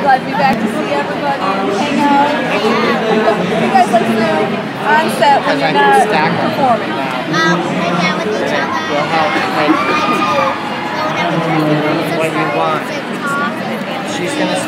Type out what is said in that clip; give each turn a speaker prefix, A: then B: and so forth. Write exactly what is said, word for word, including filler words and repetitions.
A: glad to be back to see everybody, hang out. What do you guys like to do on set when you're not performing?
B: Um, hang out with each other.
C: We'll help
B: I like to go whenever there's a
C: when you want.
B: talk.
C: She's gonna